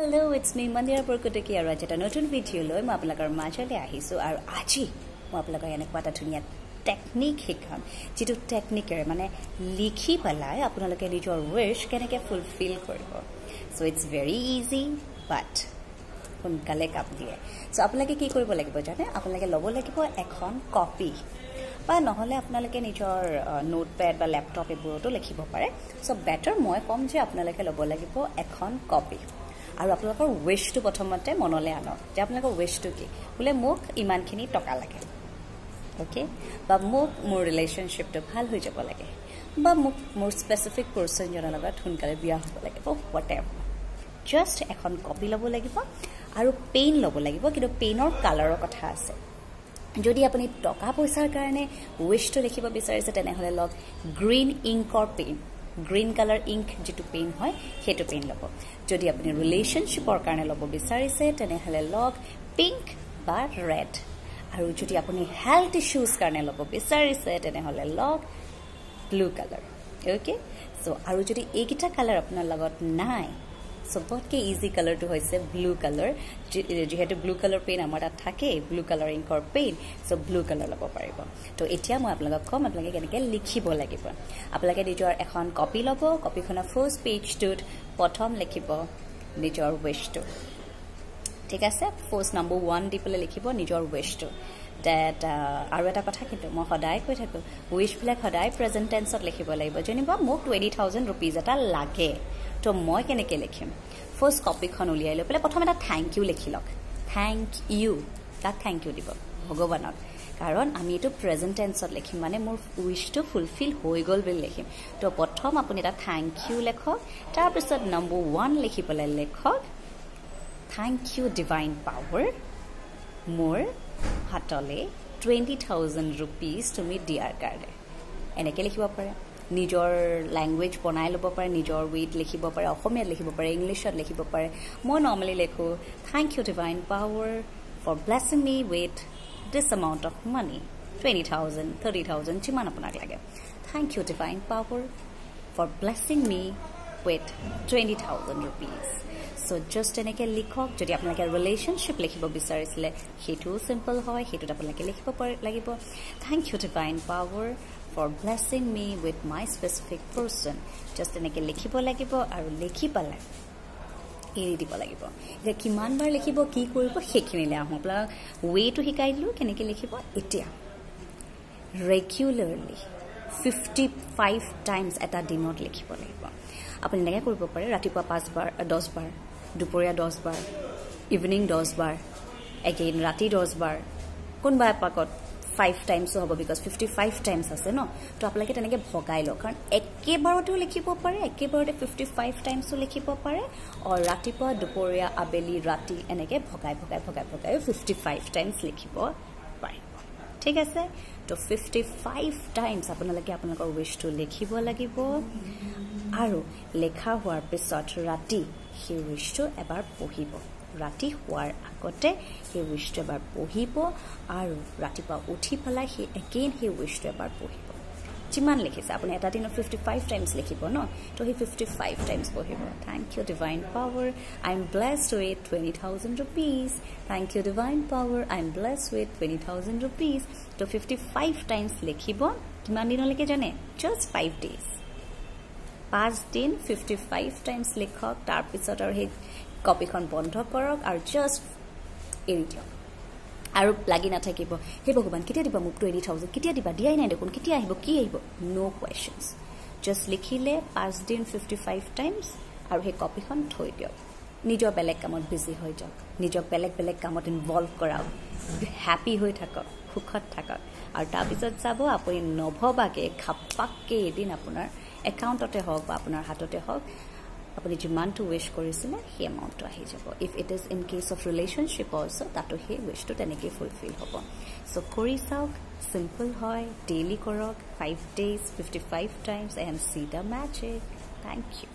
Hello, it's me Mandira Porkoteki আৰু এটা নতুন ভিডিও লৈ মই আপোনালোকৰ মাজলৈ আহিছো আৰু আজি মই আপোনালোকক এনেকুৱা এটা ধুনীয়া টেকনিক শিকাম যেটো টেকনিকেৰ মানে লিখি পেলাই আপোনালোকে নিজৰ উইশ কেনেকৈ ফুলফিল কৰিব so it's very easy but সোনকালে কাম দিয়ে সো আপোনালোকে কি কৰিব লাগিব জানে আপোনালোকে ল'ব লাগিব এখন কপি বা নহলে আপোনালোকে নিজৰ নোটপ্যাড বা ল্যাপটপ এবোৰতো লিখিব পাৰে সো বেটাৰ মই কম যে আপোনালোকে ল'ব লাগিব এখন কপি আৰু আপোনালোকৰ উইশটো প্ৰথমতে মনলৈ আনক যে আপোনালোকৰ উইশটো কি বোলে মোক ইমানখিনি টকা লাগে ওকে বা মোক মোৰ ৰিলেশনশিপটো ভাল হৈ যাব লাগে বা মোক মোৰ স্পেসিফিক পারসন জনৰ লগত সোনকালে বিয়া হ'ব লাগে whatever জাস্ট এখন কপি ল'ব লাগিব আৰু পেন ল'ব লাগিব কিন্তু পেনৰ কালাৰৰ কথা আছে যদি আপুনি টকা পইচাৰ কাৰণে উইশটো লিখিব বিচাৰিছে তেনেহলে লগ গ্ৰীন ইংকৰ পেন গ্ৰীন কালাৰ ইংক যেটো পেন হয় হেটো পেন ল'ব যদি আপুনি ৰিলেশনশিপৰ কাৰণে ল'ব বিচাৰিছে তেনেহলে লগ পিংক বা ৰেড আৰু যদি আপুনি হেলথ ইস্যুজ কাৰণে ল'ব বিচাৰিছে তেনেহলে লগ ব্লু কালাৰ ওকে সো আৰু যদি এইকিটা কালাৰ আপোনাৰ লগত নাই सबके इजी कलर तो होइसे ब्लू कलर जेहेतु ब्लू कलर पेन आमार तात थाके ब्लू कलर इंकर पेन सो ब्लू कलर लब पारिब तो एतिया মই আপোনাক কম আপোনাক কেনেকৈ লিখিব লাগিব আপোনাক নিজৰ এখন কপি লব কপিখনৰ ফাৰ্স্ট পেজটোত প্ৰথম লিখিব নিজৰ উইশটো ঠিক আছে ফাৰ্স্ট নম্বৰ 1 দি পেলে লিখিব নিজৰ উইশটো that আৰু এটা কথা কিন্তু মই সদায় কৈ থাকো উইশ বিলাক সদায় প্ৰেজেন্ট টেন্সত লিখিব লাগিব যেনিবা মোক 20000 रुपीस এটা লাগে তো মই কেনেকৈ লিখিম ফাৰ্স্ট কপিখন উলিয়াই লৈ পেলে প্ৰথম এটা থ্যাংক ইউ লিখি লওক থ্যাংক ইউ কাক থ্যাংক ইউ দিব ভগৱানক কাৰণ আমি এটো প্ৰেজেন্ট টেন্সত লিখিম মানে মোৰ উইশটো ফুলফিল হৈ গল বুলি লিখিম তো প্ৰথম আপুনি এটা থ্যাংক ইউ লিখক তাৰ পিছত নম্বৰ 1 লিখি পেলে লিখক থ্যাংক ইউ ডিভাইন পাৱাৰ মোৰ হাতলে 20000 रुपीस তুমি দিয়াৰ কাৰণে এনেকৈ লিখিব পাৰে নিজৰ ল্যাঙ্গুৱেজ বনাই ল'ব পাৰে নিজৰ ৱেট লিখিব পাৰে অসমীয়াত লিখিব পাৰে ইংলিছত লিখিব পাৰে মই নৰ্মালি লিখো thank you divine power for blessing me with this amount of money 20000 30000 যিমান আপোনাক লাগে thank you divine power for blessing me with 20000 rupees so just এনেকৈ লিখক যদি আপোনাক ৰিলেশনশিপ লিখিব বিচাৰিছিলে হেতু সিম্পল হয় হেতুত আপোনাক লিখিব লাগিব thank you divine power for blessing me with my specific person just এনেকৈ লিখিব লাগিব আৰু লিখি পেলাই এৰি দিব লাগিব যে কিমান বাৰ লিখিব কি কৰিব হেখিনিলে আহো আপোনাৰ ওয়েটো শিকাই দিলো কেনেকৈ লিখিব এতিয়া ৰেগুলাৰলি 55 টাইমছ এটা দিনত লিখিব লাগিব আপুনি এনেকৈ কৰিব পাৰে ৰাতিপুৱা 5 বাৰ 10 বাৰ দুপৰীয়া 10 বাৰ ইভিনিং 10 বাৰ এগেইন ৰাতি 10 বাৰ কোনবা পাকত 5 times हो because 55 times আছে ন তো আপোনালোকে তেনেকৈ ভগাই লওক কাৰণ একেবাৰতে লিখিব পাৰে একেবাৰতে 55 times লিখিব পাৰে আৰু ৰাতিপুৱা দুপৰীয়া আবেলি ৰাতি এনেকৈ ভগাই 55 times লিখিব পাৰে ঠিক আছে তো 55 times আপোনালোকে আপোনালোকৰ উইশটো লিখিব লাগিব আৰু লেখা হোৱাৰ পিছত ৰাতি সেই উইশটো এবাৰ পঢ়িব ৰাতি হোৱাৰ আগতে হে উইশটো এবাৰ পঢ়িব আৰু ৰাতিপুৱা উঠি পেলাই হে এগেইন হে উইশটো এবাৰ পঢ়িব যিমান লিখিছে আপুনি এটা দিনত 55 টাইমছ লিখিব ন তো হে 55 টাইমছ পঢ়িব thank you divine power I am blessed with 20000 rupees thank you divine power I am blessed with 20000 rupees তো 55 টাইমছ লিখিব কিমান দিনলৈকে জানে জাস্ট 5 ডেজ 5 দিন 55 টাইমছ লিখক তাৰ পিছত আৰু হে কপিখন বন্ধ কৰক আৰু জাস্ট এৰি দিয়ক আৰু লাগি নাথাকিব হে ভগৱান কেতিয়া দিবা মোক 20000 কেতিয়া দিবা দিয়াই নাই দেখোন কেতিয়া আহিব কি আহিব নো কোৱেশ্চনছ জাস্ট লিখিলে 5 দিন 55 টাইমছ আৰু হে কপিখন থৈ দিয়ক নিজৰ বেলেগ কামত বিজি হৈ যাওক নিজৰ বেলেগ কামত ইনভলভ কৰাওক হ্যাপি হৈ থাকক সুখত থাকক আৰু তাৰ পিছত যাব আপুনি নভবাকে খাপাকে এদিন আপোনাৰ একাউণ্টতে হওক বা আপোনাৰ হাততে হওক আপুনি যিমানটো উইশ কৰিছিলে সেই এমাউণ্টটো আহি যাব if it is in case of relationship also তাতো সেই উইশটো তেনেকৈ ফুলফিল হ'ব সো কৰি চাওক সিম্পল হয় ডেইলি কৰক 5 days 55 times and see the magic thank you